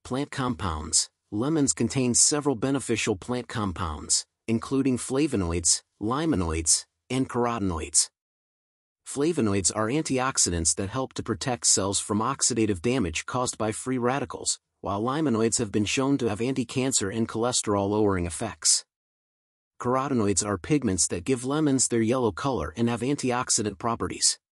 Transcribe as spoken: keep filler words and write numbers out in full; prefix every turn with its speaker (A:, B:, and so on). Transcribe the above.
A: Plant compounds. Lemons contain several beneficial plant compounds, including flavonoids, limonoids, and carotenoids. Flavonoids are antioxidants that help to protect cells from oxidative damage caused by free radicals, while limonoids have been shown to have anti-cancer and cholesterol-lowering effects. Carotenoids are pigments that give lemons their yellow color and have antioxidant properties.